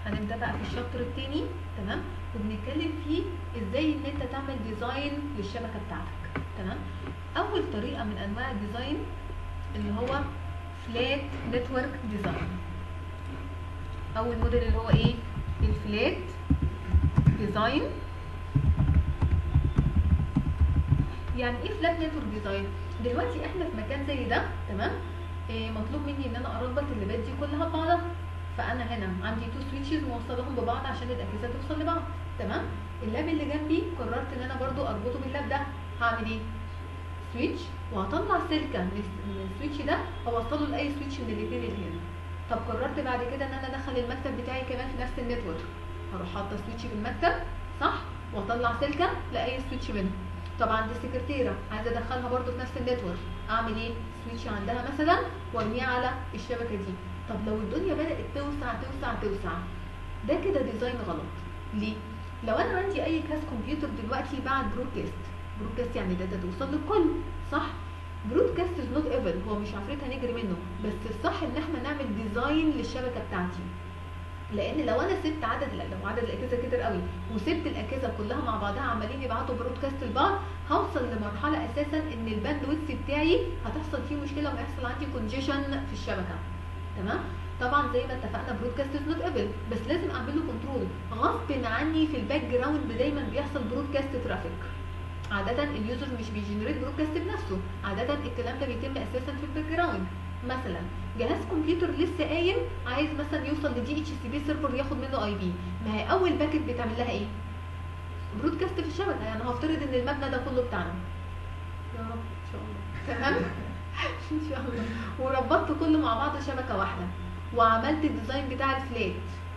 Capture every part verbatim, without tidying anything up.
هنبدا بقى في الشابتر التاني، تمام، وبنتكلم فيه ازاي ان انت تعمل ديزاين للشبكه بتاعتك. تمام. اول طريقه من انواع الديزاين اللي هو فلات نتورك ديزاين. اول موديل اللي هو ايه؟ الفلات ديزاين. يعني ايه فلات نتورك ديزاين؟ دلوقتي احنا في مكان زي ده، تمام، إيه مطلوب مني ان انا اربط اللابات دي كلها ببعضها. فانا هنا عندي تو سويتشز موصلهم ببعض عشان الاجهزه توصل لبعض، تمام. اللاب اللي جنبي قررت ان انا برضو اربطه باللاب ده. هعمل ايه؟ سويتش، وهطلع سلكه من السويتش ده اوصله لاي سويتش من الاثنين اللي هنا. طب قررت بعد كده ان انا ادخل المكتب بتاعي كمان في نفس النتورك، هروح حاطه سويتش في المكتب، صح، واطلع سلكه لاي سويتش منهم. طبعا دي سكرتيره عايزه ادخلها برضو في نفس النتورك، اعمل ايه؟ سويتش عندها مثلا وارميه على الشبكه دي. طب لو الدنيا بدات توسع توسع توسع، ده كده ديزاين غلط. ليه؟ لو انا عندي اي كاس كمبيوتر دلوقتي بعد برودكاست، برودكاست يعني داتا توصل للكل، صح؟ برودكاست از نوت ايفل، هو مش عفريت هنجري منه، بس الصح ان احنا نعمل ديزاين للشبكه بتاعتي. لان لو انا سبت عدد لو عدد الاجهزه كتير قوي وسبت الاجهزه كلها مع بعضها عمالين يبعتوا برودكاست لبعض، هوصل لمرحله اساسا ان الباندويث بتاعي هتحصل فيه مشكله وهيحصل عندي كونجيشن في الشبكه، تمام. طبعا زي ما اتفقنا برودكاست از نوت ايفل، بس لازم اعمل له كنترول غصب عني. في الباك جراوند دايما بيحصل برودكاست ترافيك. عاده اليوزر مش بيجنريت برودكاست بنفسه، عاده الكلام ده بيتم اساسا في الباك جراوند. مثلا جهاز كمبيوتر لسه قايم عايز مثلا يوصل لدي اتش سي بي سيرفر ياخد منه اي بي، ما هي اول باكت بتعمل لها ايه؟ برودكاست في الشبكه. يعني هفترض ان المبنى ده كله بتاعنا، يا رب ان شاء الله، تمام. ان شاء الله. وربطت كله مع بعض شبكه واحده، وعملت الديزاين بتاع الفلات.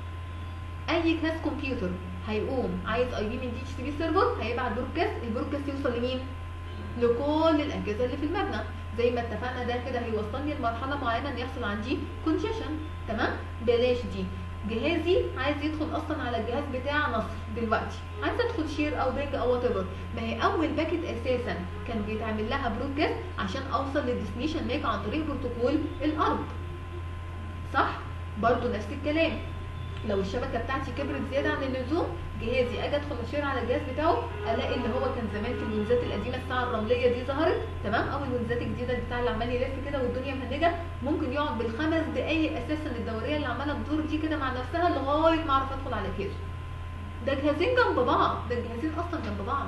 اي كلاس كمبيوتر هيقوم عايز اي بي من دي اتش سي بي سيرفر، هيبعت برودكاست، البرودكاست يوصل لمين؟ لكل الاجهزه اللي في المبنى. زي ما اتفقنا ده كده هيوصلني لمرحله معينه ان يحصل عندي كونجيشن، تمام. بلاش دي، جهازي عايز يدخل اصلا على الجهاز بتاع نصر دلوقتي، عايز ادخل شير او بينج او وات ايفر، ما هي اول باكت اساسا كان بيتعمل لها برودكاست عشان اوصل للديستنيشن ميك عن طريق بروتوكول الارض، صح؟ برضو نفس الكلام. لو الشبكه بتاعتي كبرت زياده عن اللزوم، جهازي اجي ادخل اشير على الجهاز بتاعه، الاقي اللي هو كان زمان في الوينزات القديمه الساعه الرمليه دي ظهرت، تمام، او الوينزات الجديده بتاع اللي عمال يلف كده والدنيا مهنجه، ممكن يقعد بالخمس دقائق اساسا الدوريه اللي عماله تدور دي كده مع نفسها لغايه ما اعرف ادخل على كيس. ده جهازين جنب بعض، ده الجهازين اصلا جنب بعض.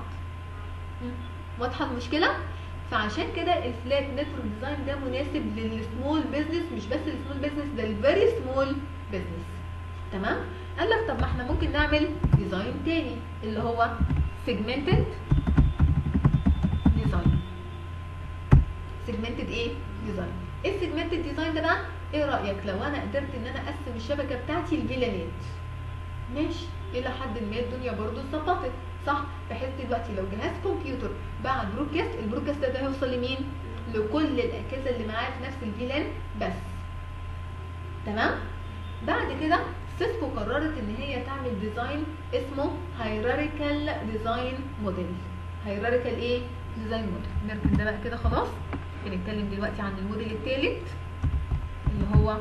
واضحه المشكله؟ فعشان كده الفلات نتورك ديزاين ده مناسب للسمول بزنس، مش بس السمول بزنس، ده الفيري سمول بزنس، تمام. قال لك طب ما احنا ممكن نعمل ديزاين تاني اللي هو سيجمنتد ديزاين. سيجمنتد ايه؟ ديزاين. ايه السيجمنتد ديزاين ده بقى؟ ايه رايك لو انا قدرت ان انا اقسم الشبكه بتاعتي لفيلانات؟ ماشي، الى حد ما الدنيا برضو اتظبطت، صح؟ بحيث دلوقتي لو جهاز كمبيوتر بعد برودكاست، البرودكاست ده هيوصل لمين؟ لكل الاجهزه اللي معاه في نفس الفيلان بس، تمام. بعد كده سيسكو قررت ان هي تعمل ديزاين اسمه هيراريكال ديزاين موديل. هيراريكال ايه؟ ديزاين موديل. نركن ده بقى كده خلاص. بنتكلم دلوقتي عن الموديل الثالث اللي هو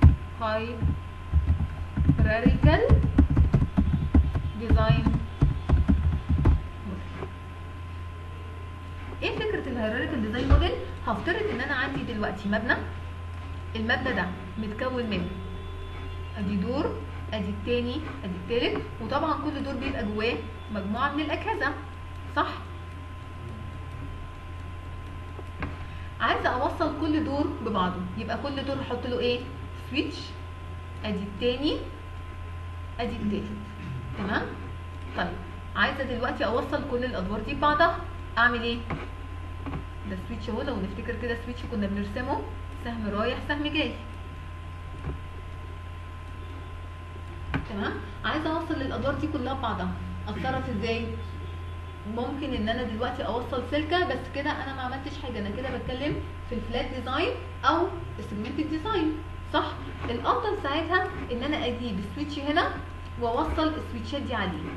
هيراريكال ديزاين موديل. ايه فكره الهيراريكال ديزاين موديل؟ هفترض ان انا عندي دلوقتي مبنى، المبنى ده متكون من ادي دور، ادي التاني، ادي التالت، وطبعا كل دور بيبقى جواه مجموعه من الاجهزه، صح؟ عايزه اوصل كل دور ببعضه، يبقى كل دور احط له ايه؟ سويتش، ادي التاني، ادي التالت، تمام. طيب عايزه دلوقتي اوصل كل الادوار دي ببعضها، اعمل ايه؟ ده سويتش اهو، لو نفتكر كده سويتش كنا بنرسمه سهم رايح سهم جاي، تمام. عايزه اوصل الادوار دي كلها ببعضها، اتصرف ازاي؟ ممكن ان انا دلوقتي اوصل سلكه، بس كده انا ما عملتش حاجه، انا كده بتكلم في الفلات ديزاين او السيجمنتد ديزاين، صح؟ الافضل ساعتها ان انا اجيب السويتش هنا واوصل السويتشات دي عليه.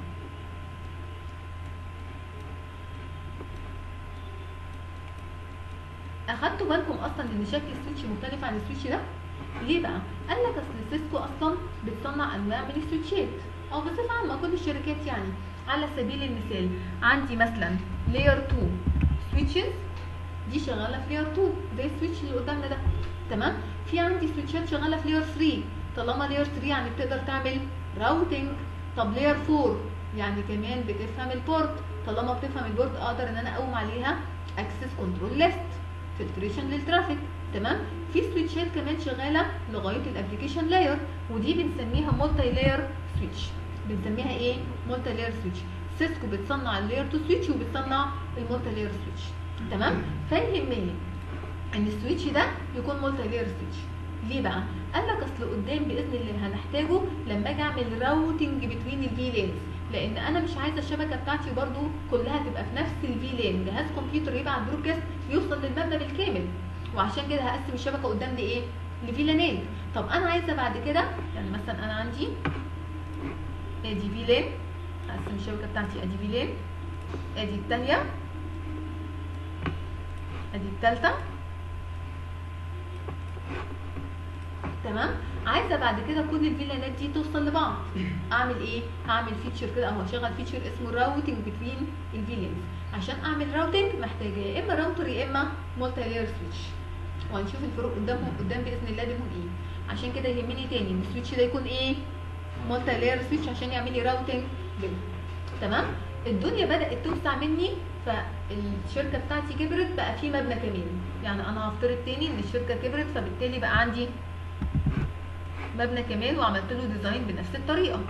اخدتوا بالكم اصلا ان شكل السويتش مختلف عن السويتش ده؟ ليه بقى؟ قال لك اصل سيسكو اصلا بتصنع بصنع انواع من السويتشات او بصفه عامه كل الشركات. يعني على سبيل المثال عندي مثلا لاير اتنين سويتشز دي شغاله في لاير اتنين زي السويتش اللي قدامنا ده، تمام. في عندي سويتشات شغاله في لاير تلاتة، طالما لاير تلاتة يعني بتقدر تعمل راوتنج. طب لاير اربعة يعني كمان بتفهم البورت، طالما بتفهم البورت اقدر ان انا اقوم عليها اكسس كنترول ليست فلتريشن للترافيك، تمام. في سويتشات كمان شغاله لغايه الابلكيشن لاير، ودي بنسميها مولتي لاير سويتش. بنسميها ايه؟ مولتي لاير سويتش. سيسكو بتصنع اللاير اتنين سويتش وبتصنع المولتي لاير سويتش، تمام. فيهمني ان السويتش ده يكون مولتي لاير سويتش. ليه بقى؟ قال لك اصل قدام باذن الله هنحتاجه لما اجي اعمل راوتنج بتوين الفي لينز، لان انا مش عايزه الشبكه بتاعتي برضو كلها تبقى في نفس الفي لين. جهاز كمبيوتر يبعت برودكاست يوصل للمبنى بالكامل، وعشان كده هقسم الشبكه قدام لايه؟ لفيلانات. طب انا عايزه بعد كده يعني مثلا انا عندي ادي في لين، هقسم الشبكه بتاعتي ادي في لين، ادي الثانيه، ادي الثالثه، تمام. عايزه بعد كده كل الفيلانات دي توصل لبعض، اعمل ايه؟ هعمل فيتشر كده او هشغل فيتشر اسمه راوتنج بتوين الفيلانز. عشان اعمل راوتنج محتاجه يا اما راوتر يا اما مولتي لاير سويتش، وهنشوف الفروق قدامهم قدام باذن الله بينهم ايه. عشان كده يهمني تاني ان السويتش ده يكون ايه؟ مولتي لاير سويتش عشان يعمل لي راوتنج بينهم، تمام. الدنيا بدات توسع مني، فالشركه بتاعتي كبرت، بقى في مبنى كمان. يعني انا هفترض تاني ان الشركه كبرت، فبالتالي بقى عندي مبنى كمان وعملت له ديزاين بنفس الطريقه،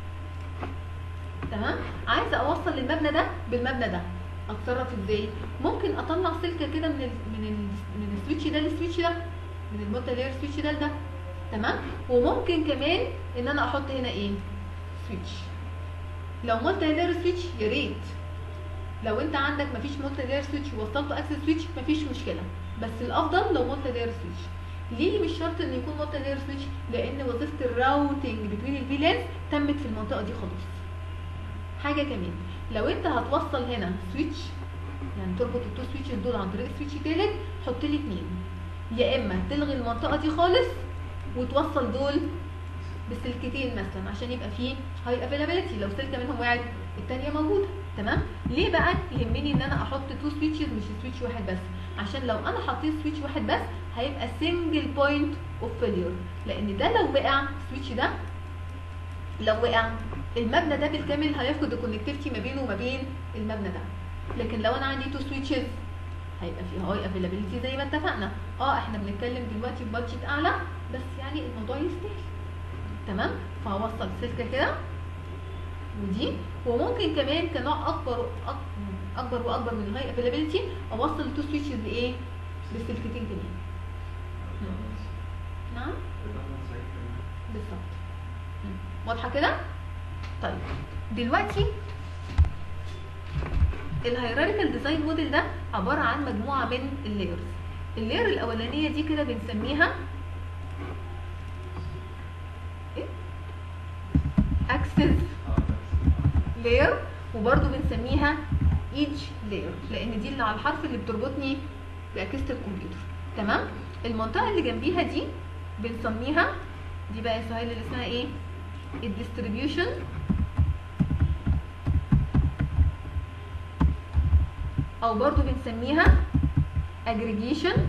تمام. عايزه اوصل للمبنى ده بالمبنى ده، اتصرف ازاي؟ ممكن اطلع سلكه كده من ال من ال من السويتش ده للسويتش ده، من المولتي لاير سويتش ده لده، تمام. وممكن كمان ان انا احط هنا ايه؟ سويتش. لو مولتي لاير سويتش يا ريت، لو انت عندك مفيش مولتي لاير سويتش ووصلته اكسس سويتش مفيش مشكله، بس الافضل لو مولتي لاير سويتش. ليه مش شرط ان يكون مولتي لاير سويتش؟ لان وظيفه الراوتنج بين الفيلانز تمت في المنطقه دي خلاص. حاجه كمان، لو انت هتوصل هنا سويتش يعني تربط التو سويتشز دول عن طريق سويتش تالت، حط لي اتنين، يا اما تلغي المنطقه دي خالص وتوصل دول بسلكتين مثلا عشان يبقى فيه هاي افيلابيلتي، لو سلكه منهم وقعت الثانيه موجوده، تمام. ليه بقى يهمني ان انا احط تو سويتشز مش سويتش واحد بس؟ عشان لو انا حطيت سويتش واحد بس هيبقى سنجل بوينت اوف فيلير، لان ده لو وقع السويتش ده لو وقع المبنى ده بالكامل هيفقد الكونكتيفيتي ما بينه وما بين المبنى ده. لكن لو انا عندي تو سويتشز هيبقى فيه هاي افيلابيلتي زي ما اتفقنا. اه احنا بنتكلم دلوقتي في بادجت اعلى، بس يعني الموضوع يستاهل، تمام. فهوصل سلكه كده ودي، وممكن كمان كنوع اكبر اكبر واكبر من الهاي افيلابيلتي اوصل التو سويتشز لايه؟ بالسلكتين كمان. نعم بالظبط، واضحه كده؟ طيب دلوقتي الهيراريكال ديزاين موديل ده عباره عن مجموعه من اللايرز. اللاير الاولانيه دي كده بنسميها ايه؟ اكسس لاير، وبرده بنسميها ايدج لاير، لان دي اللي على الحرف اللي بتربطني باجهزه الكمبيوتر، تمام. المنطقه اللي جنبيها دي بنسميها دي بقى يا سهيل اللي اسمها ايه؟ الديستريبيوشن او برضو بنسميها اجريجيشن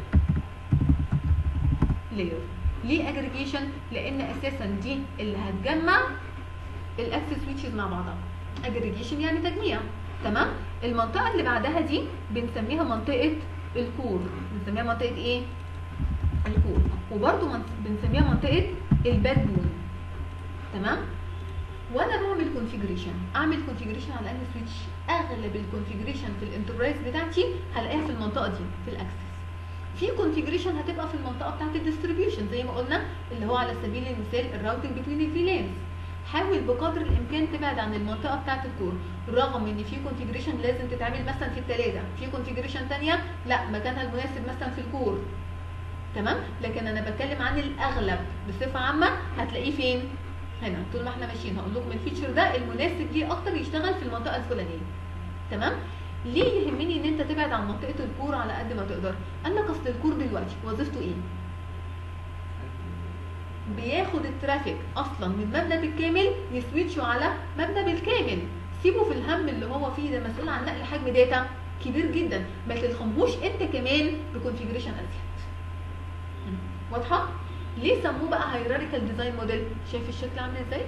لاير. ليه اجريجيشن؟ لان اساسا دي اللي هتجمع الاكسس سويتشز مع بعضها. اجريجيشن يعني تجميع، تمام. المنطقه اللي بعدها دي بنسميها منطقه الكور، بنسميها منطقه ايه؟ الكور. وبرضو بنسميها منطقه الباك بون، تمام. وانا بعمل كونفيجريشن، اعمل كونفيجريشن على انهي سويتش؟ اغلب الكونفيجريشن في الانتربرايز بتاعتي هلاقيها في المنطقه دي في الاكسس. في كونفيجريشن هتبقى في المنطقه بتاعت الديستريبيوشن زي ما قلنا، اللي هو على سبيل المثال الراوتنج بين الفيلانز. حاول بقدر الامكان تبعد عن المنطقه بتاعت الكور، رغم ان في كونفيجريشن لازم تتعمل مثلا في الثلاثه، في كونفيجريشن ثانيه لا مكانها المناسب مثلا في الكور، تمام. لكن انا بتكلم عن الاغلب بصفه عامه هتلاقيه فين؟ هنا. طول ما احنا ماشيين هقول لكم الفيتشر ده المناسب ليه اكتر يشتغل في المنطقه الفلانيه، تمام. ليه يهمني ان انت تبعد عن منطقه الكور على قد ما تقدر؟ قال لك اصل الكور دلوقتي وظيفته ايه؟ بياخد الترافيك اصلا من مبنى بالكامل يسويتشوا على مبنى بالكامل. سيبه في الهم اللي هو فيه ده، مسؤول عن نقل حجم داتا كبير جدا، ما تلخمهوش انت كمان بكونفيجريشن ازيد. واضحه؟ ليه سموه بقى هيراريكال ديزاين موديل؟ شايف الشكل عامل ازاي؟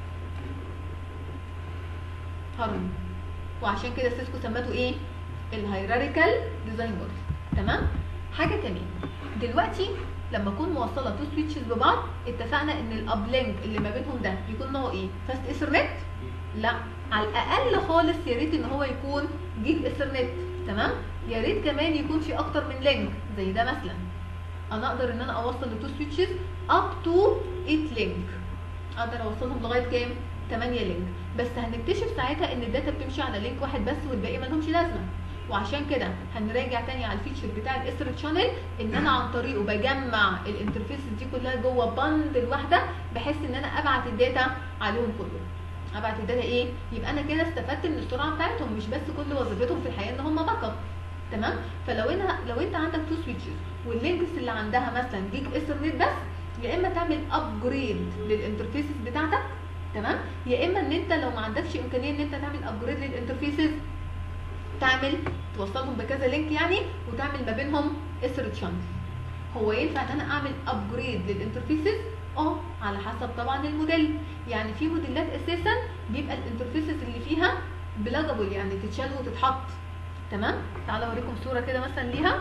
هرم. وعشان كده سيسكو سمته ايه؟ الهيراريكال ديزاين موديل. تمام؟ حاجه كمان، دلوقتي لما اكون موصله تو سويتشز ببعض، اتفقنا ان الاب لينك اللي ما بينهم ده يكون نوعه ايه؟ فاست ايثرنت؟ لا، على الاقل خالص يا ريت ان هو يكون جيج ايثرنت. تمام؟ يا ريت كمان يكون في اكتر من لينك زي ده مثلا. انا اقدر ان انا اوصل لتو سويتشز اب تو ثمانية لينك، اقدر اوصلهم لغايه كام؟ ثمانية لينك. بس هنكتشف ساعتها ان الداتا بتمشي على لينك واحد بس والباقي ما لهمش لازمه. وعشان كده هنراجع تاني على الفيتشر بتاع الاثر شانل، ان انا عن طريقه بجمع الانترفيسز دي كلها جوه بندل واحده، بحيث ان انا ابعت الداتا عليهم كلهم. ابعت الداتا ايه؟ يبقى انا كده استفدت من السرعه بتاعتهم، مش بس كل وظيفتهم في الحياه ان هم باك اب. تمام؟ فلو انا لو انت عندك تو سويتشز واللينكس اللي عندها مثلا جيج ايثرنت بس، يا اما تعمل ابجريد للانترفيسز بتاعتك، تمام؟ يا اما ان انت لو ما عندكش امكانيه ان انت تعمل ابجريد للانترفيسز، تعمل توصلهم بكذا لينك يعني، وتعمل ما بينهم اثر شانل. هو ينفع ان انا اعمل ابجريد للانترفيسز؟ اه، على حسب طبعا الموديل. يعني في موديلات اساسا بيبقى الانترفيسز اللي فيها بلاجابل، يعني تتشال وتتحط. تمام؟ تعالوا اوريكم صوره كده مثلا ليها.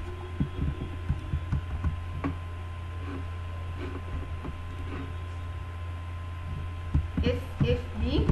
اس اف بي.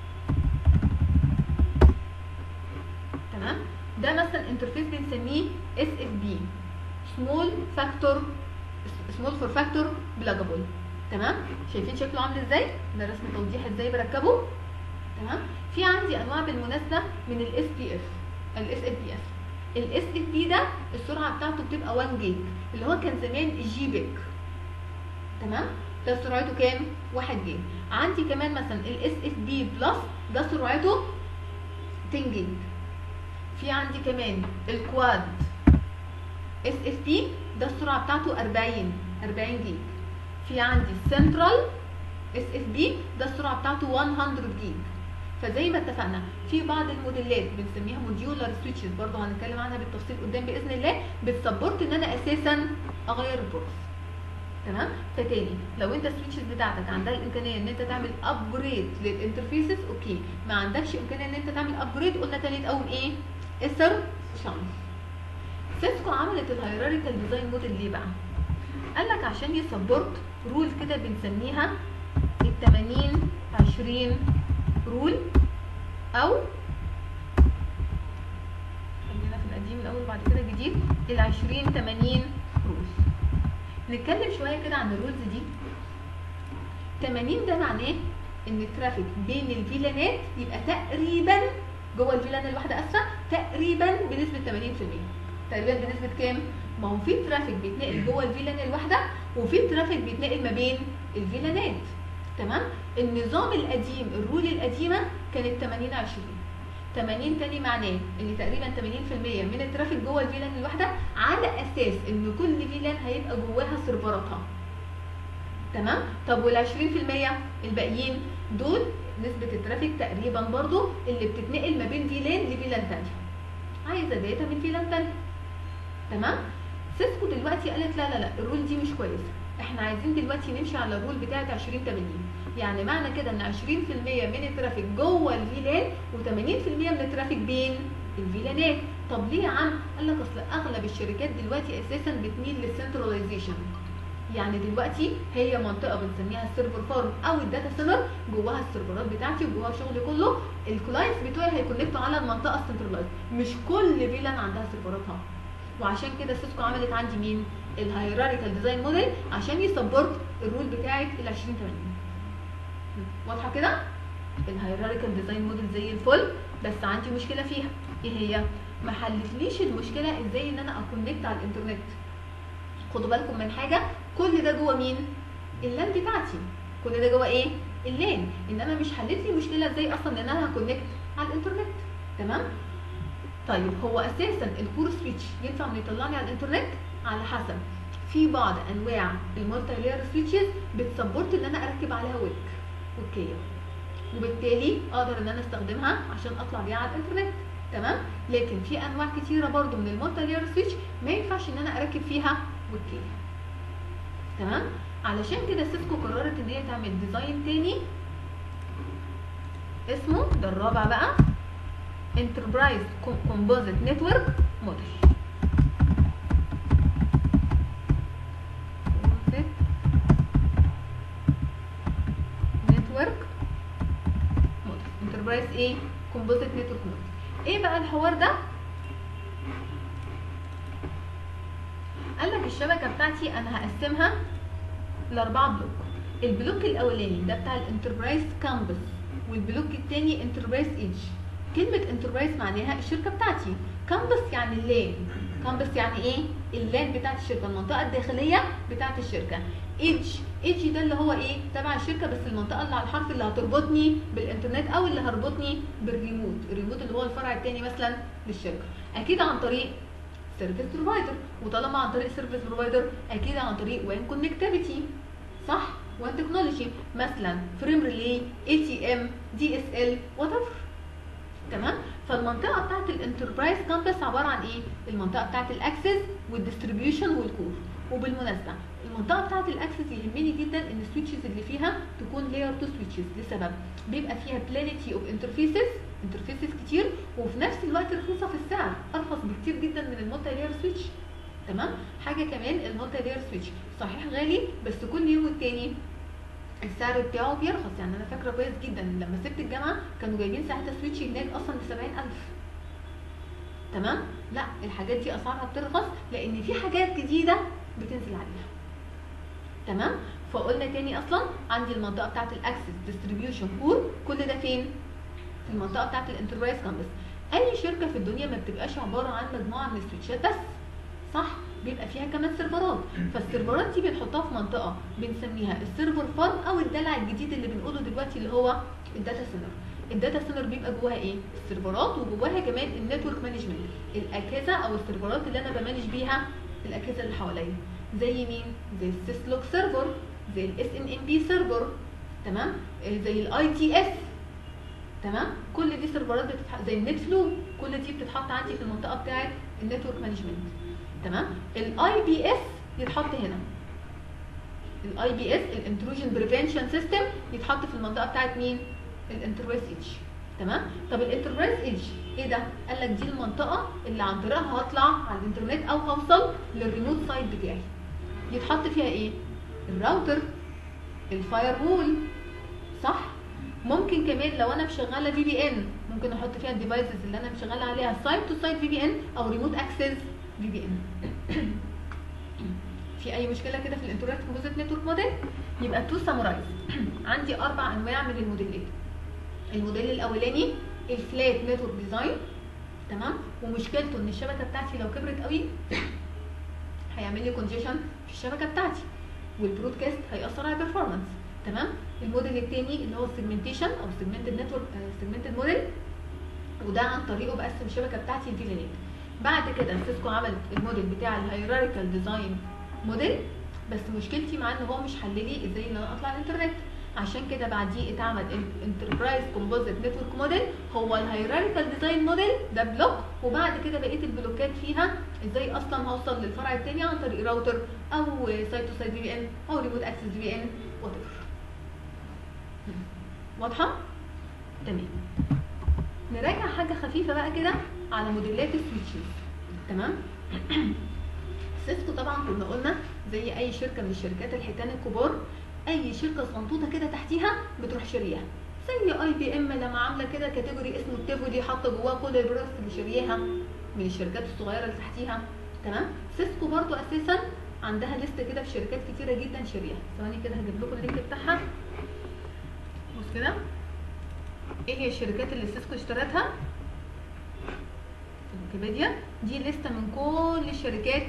تمام؟ ده مثلا انترفيس بنسميه اس اف بي، سمول فاكتور، سمول فور فاكتور بلاجابل. تمام؟ شايفين شكله عامل ازاي؟ ده رسم توضيح ازاي بركبه. تمام؟ في عندي انواع بالمناسبه من الاس بي اف، الاس اف بي اف. الاس اف بي ده السرعه بتاعته بتبقى واحد جيج، اللي هو كان زمان الجي بيك. تمام؟ ده سرعته كام؟ واحد جيج. عندي كمان مثلا الاس اف بي بلس، ده سرعته عشرة جيج. في عندي كمان الكواد اس اف بي، ده السرعه بتاعته أربعين جيج. في عندي السنترال اس اف بي، ده السرعه بتاعته مية جيج. فزي ما اتفقنا في بعض الموديلات بنسميها موديولار سويتشز، برضه هنتكلم عنها بالتفصيل قدام باذن الله، بتسبورت ان انا اساسا اغير البورس. تمام؟ فتاني، لو انت السويتشز بتاعتك عندها الامكانيه ان انت تعمل ابجريد للانترفيسز، اوكي. ما عندكش امكانيه ان انت تعمل ابجريد، قلنا تاني اول ايه؟ اثر شانل. سيسكو عملت الهيراريكال ديزاين موديل ليه بقى؟ قال لك عشان يسبورت رول كده بنسميها ال ثمانين عشرين رول، او خلينا في القديم الاول بعد كده الجديد، ال عشرين ثمانين رول. نتكلم شويه كده عن الرولز دي. ثمانين ده معناه ان الترافيك بين الفيلانات يبقى تقريبا جوه الفيلان الواحده اسفه تقريبا بنسبه ثمانين في المية. تقريبا بنسبه كام؟ ما هو في ترافيك بيتنقل جوه الفيلان الواحده، وفي ترافيك بيتنقل ما بين الفيلانات. تمام؟ النظام القديم، الرول القديمه كانت ثمانين عشرين. ثمانين تاني معناه ان تقريبا ثمانين في المية من الترافيك جوه الفيلان الواحده، على اساس ان كل فيلان هيبقى جواها سيرفراتها. تمام؟ طب وال عشرين في المية الباقيين دول نسبه الترافيك تقريبا برضو اللي بتتنقل ما بين فيلان لفيلان ثانيه، عايزه داتا من فيلان ثانيه. تمام؟ سيسكو دلوقتي قالت لا لا لا، الرول دي مش كويسه، احنا عايزين دلوقتي نمشي على الرول بتاعت عشرين ثمانين. يعني معنى كده ان عشرين في المية من الترافيك جوه الفيلان وثمانين في المية من الترافيك بين الفيلانات. طب ليه يا عم؟ قال لك اصل اغلب الشركات دلوقتي اساسا بتميل للسنتراليزيشن. يعني دلوقتي هي منطقه بنسميها السيرفر فارم او الداتا سنتر، جواها السيرفرات بتاعتي وجواها الشغل كله، الكلاينتس بتوعي هيكونكتوا على المنطقه السنترلايز، مش كل فيلان عندها سيرفراتها. وعشان كده سيسكو عملت عندي مين؟ الهيراريكال ديزاين موديل عشان يسبورت الرول بتاعت ال عشرين ثمانين. واضحه كده؟ الهيراريكال ديزاين موديل زي الفل، بس عندي مشكله فيها. ايه هي؟ ما حلتليش المشكله ازاي ان انا اكونكت على الانترنت. خدوا بالكم من حاجه، كل ده جوه مين؟ اللان بتاعتي. كل ده جوه ايه؟ اللان. انما مش حلت لي مشكله ازاي اصلا ان انا هكونكت على الانترنت. تمام؟ طيب هو اساسا الكور سويتش ينفع انه يطلعني على الانترنت؟ على حسب. في بعض انواع المالتي لاير سويتشز بتسبورت ان انا اركب عليها ويك وكيه، وبالتالي اقدر ان انا استخدمها عشان اطلع بيها على الانترنت. تمام. لكن في انواع كتيره برضو من المالتي لاير سويتش ما ينفعش ان انا اركب فيها وكيه. تمام. علشان كده سيسكو قررت ان هي تعمل ديزاين تاني اسمه ده الرابع بقى انتربرايز كومبوزيت نتورك موديل. نتورك موديل انتربرايز ايه كومبوزيت نتورك موديل. ايه بقى الحوار ده؟ قال لك الشبكه بتاعتي انا هقسمها لاربعه بلوك. البلوك الاولاني ده بتاع الانتربرايز كامبس، والبلوك الثاني انتربرايز ايدج. كلمه انتربرايز معناها الشركه بتاعتي، كامبس يعني اللان. كامبس يعني ايه؟ اللان بتاعت الشركه، المنطقه الداخليه بتاعت الشركه. ايدج ايدج ده اللي هو ايه؟ تبع الشركه بس المنطقه اللي على الحرف اللي هتربطني بالانترنت او اللي هربطني بالريموت، الريموت اللي هو الفرع الثاني مثلا للشركه. اكيد عن طريق سيرفيس بروفايدر، وطالما عن طريق سيرفيس بروفايدر اكيد عن طريق وان كونكتيفيتي، صح؟ وان تكنولوجي مثلا فريم ريلي، اي تي ام، دي اس ال، وات ايفر. تمام. فالمنطقه بتاعت الانتربرايز كامبس عباره عن ايه؟ المنطقه بتاعت الاكسس والديستريبيوشن والكور. وبالمناسبه المنطقه بتاعت الاكسس يهمني جدا ان السويتشز اللي فيها تكون لاير تو سويتشز، لسبب بيبقى فيها بلانيتي اوف انترفيسز انترفيسز كتير، وفي نفس الوقت رخيصه في السعر، ارخص بكتير جدا من المالتي لاير سويتش. تمام. حاجه كمان المالتي لاير سويتش صحيح غالي، بس كل يوم والتاني السعر بتاعه بيرخص. يعني انا فاكره كويس جدا لما سبت الجامعه كانوا جايبين ساعتها سويتش هناك اصلا ب سبعين ألف. تمام. لا الحاجات دي اسعارها بترخص لان في حاجات جديده بتنزل عليها. تمام. فقلنا تاني اصلا عندي المنطقه بتاعت الاكسس ديستريبيوشن كور، كل ده فين؟ في المنطقه بتاعت الانتربرايز كامبس. اي شركه في الدنيا ما بتبقاش عباره عن مجموعه من السويتشات بس، صح؟ بيبقى فيها كمان سيرفرات، فالسيرفرات دي بنحطها في منطقه بنسميها السيرفر فارم او الدلع الجديد اللي بنقوله دلوقتي اللي هو الداتا سنتر. الداتا سنتر بيبقى جواها ايه؟ السيرفرات، وجواها كمان النتورك مانجمنت، الاجهزه او السيرفرات اللي انا بمانج بيها الاجهزه اللي حواليا. زي مين؟ زي السيسلوك سيرفر، زي الاس ان ام بي سيرفر، تمام؟ زي الاي تي اس. تمام. كل دي سيرفرات بتتحط زي النت فلو، كل دي بتتحط عندي في المنطقه بتاعه النتورك مانجمنت. تمام. الاي بي اس يتحط هنا، الاي بي اس الانتروجن بريفنشن سيستم يتحط في المنطقه بتاعه مين؟ الانتربرايز ايدج. تمام. طب الانتربرايز ايدج ايه ده؟ قال لك دي المنطقه اللي عن طريقها هطلع على الانترنت او هوصل للريموت سايت بتاعي. يتحط فيها ايه؟ الراوتر، الفاير وول، صح؟ ممكن كمان لو انا مشغله في بي ان ممكن احط فيها الديفايسز اللي انا مشغله عليها سايت تو سايت في بي ان او ريموت اكسس في بي ان. في اي مشكله كده في الانترنت كومبوزيت نتورك موديل؟ يبقى تو سامرايز عندي اربع انواع من الموديلات. الموديل الاولاني الفلات نتورك ديزاين، تمام؟ ومشكلته ان الشبكه بتاعتي لو كبرت قوي هيعمل لي كونجيشن في الشبكه بتاعتي، والبرودكاست هيأثر على البرفورمانس. تمام. الموديل الثاني اللي هو السيجمنتيشن او سيجمنتد نتورك سيجمنتد موديل، وده عن طريقه بقسم الشبكه بتاعتي لفيلانات. بعد كده سيسكو عملت الموديل بتاع الهيراريكال ديزاين موديل، بس مشكلتي معاه ان هو مش حل لي ازاي ان انا اطلع الانترنت. عشان كده بعديه اتعمل الانتربرايز كومبوزيت نتورك موديل، هو الهيراريكال ديزاين موديل ده بلوك، وبعد كده بقيه البلوكات فيها ازاي اصلا هوصل للفرع الثاني عن طريق راوتر او سايت تو سايت في بي ان او ريموت اكسس في بي ان وات ايفر. واضحه؟ تمام. نراجع حاجه خفيفه بقى كده على موديلات السويتشز. تمام. سيسكو طبعا كنا قلنا زي اي شركه من الشركات الحيتان الكبار، اي شركه صنطوطه كده تحتيها بتروح شاريها. زي اي بي ام لما عامله كده كاتيجوري اسمه التيفولي حاطه جواه كل البرودكتس اللي شارياها من الشركات الصغيره اللي تحتيها. تمام. سيسكو برضو اساسا عندها لسته كده في شركات كتيره جدا شاريها. ثواني كده هجيب لكم اللينك بتاعها. بص كده ايه هي الشركات اللي سيسكو اشترتها في ويكيبيديا. دي لسته من كل الشركات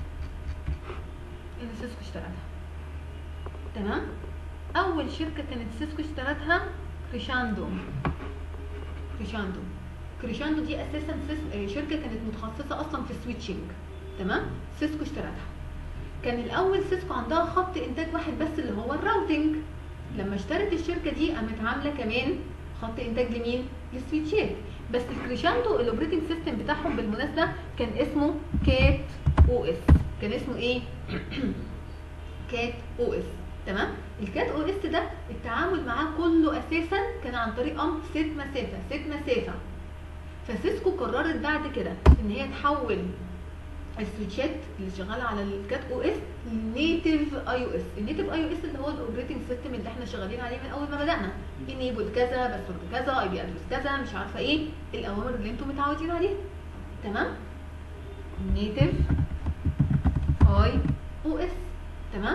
اللي سيسكو اشترتها. تمام. اول شركه كانت سيسكو اشترتها كريشاندو. كريشاندو كريشاندو دي اساسا شركه كانت متخصصه اصلا في السويتشنج. تمام. سيسكو اشترتها. كان الاول سيسكو عندها خط انتاج واحد بس اللي هو الراوتنج. لما اشترت الشركه دي قامت عامله كمان خط انتاج لمين؟ للسويتشات. بس الكريشاندو الاوبريتنج سيستم بتاعهم بالمناسبه كان اسمه كات او اس. كان اسمه ايه؟ كات او اس. تمام؟ الكات او اس ده التعامل معاه كله اساسا كان عن طريق امر ست مسافه. ست مسافه. فسيسكو قررت بعد كده ان هي تحول السويتشات اللي شغاله على الكات او اس لنيتف اي او اس. النيتف اي او اس اللي هو الاوبريتنج سيستم اللي احنا شغالين عليه من اول ما بدانا. انيبل كذا، باسورد كذا، اي بي ادرس كذا، مش عارفه ايه الاوامر اللي انتم متعودين عليها. تمام؟ نيتف اي او اس. تمام؟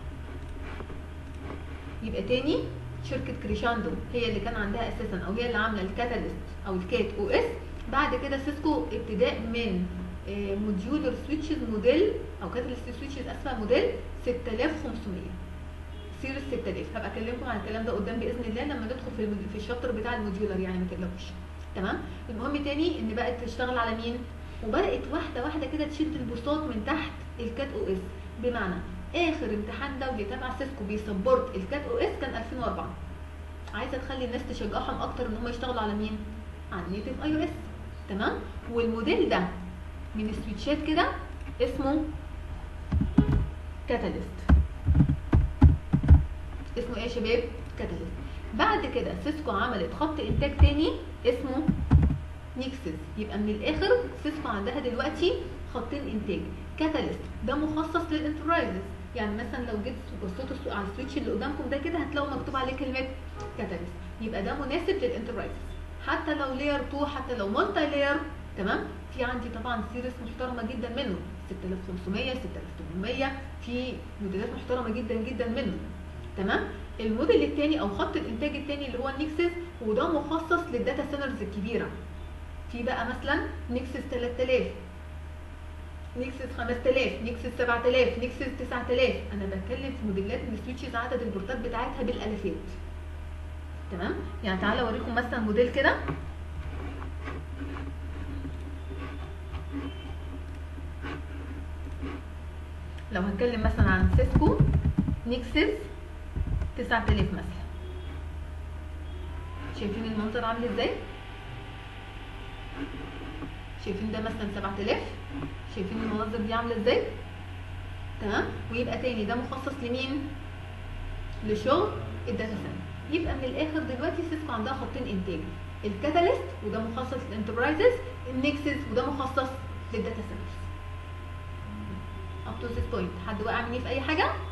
يبقى تاني شركه كريشاندو هي اللي كان عندها اساسا او هي اللي عامله الكاتاليست او الكات او اس. بعد كده سيسكو ابتداء من موديولر سويتشز موديل او كاتاليست سويتشز اسفه موديل ستة آلاف وخمسمية سيريس ستة آلاف. هبقى اكلمكم عن الكلام ده قدام باذن الله لما ندخل في في الشابتر بتاع الموديولر يعني ما تقلقوش. تمام؟ المهم تاني ان بقت تشتغل على مين؟ وبدات واحده واحده كده تشد البساط من تحت الكات او اس. بمعنى اخر امتحان دولي تبع سيسكو بيسبورت الكات او اس كان ألفين وأربعة. عايزه تخلي الناس تشجعهم اكتر ان هم يشتغلوا على مين؟ على نيتف اي او اس. تمام؟ والموديل ده من السويتشات كده اسمه كاتاليست. اسمه ايه يا شباب؟ كاتاليست. بعد كده سيسكو عملت خط انتاج تاني اسمه نيكسس. يبقى من الاخر سيسكو عندها دلوقتي خطين انتاج. كاتاليست ده مخصص للانتربرايزز. يعني مثلا لو جيت بصيتوا على السويتش اللي قدامكم ده كده هتلاقوا مكتوب عليه كلمه كاتاليست. يبقى ده مناسب للانتربرايزز. حتى لو لاير اتنين، حتى لو مالتي لاير. تمام؟ في عندي طبعا سيريس محترمه جدا منه ستة آلاف وخمسمية، ستة آلاف وتمنمية، في موديلات محترمه جدا جدا منه. تمام؟ الموديل الثاني او خط الانتاج الثاني اللي هو النيكسس وده مخصص للداتا سنترز الكبيره. في بقى مثلا نيكسس تلاتة آلاف، نيكسس خمسة آلاف، نيكسس سبعة آلاف، نيكسس تسعة آلاف. انا بتكلم في موديلات من السويتشز عدد البورتات بتاعتها بالالافات. تمام؟ يعني تعالى اوريكم مثلا موديل كده. لو هتكلم مثلا عن سيسكو نيكسس تسعة آلاف مثلا. شايفين المنظر عامل ازاي؟ شايفين ده مثلا سبعة آلاف. شايفين المناظر دي عامله ازاي؟ تمام؟ ويبقى تاني ده مخصص لمين؟ لشغل الداتا سنتر. يبقى من الاخر دلوقتي سيسكو عندها خطين انتاج. الكاتاليست وده مخصص للانتربرايزز، النيكسس وده مخصص للداتا سنترز. up to this point حد واقع مني في اي حاجه؟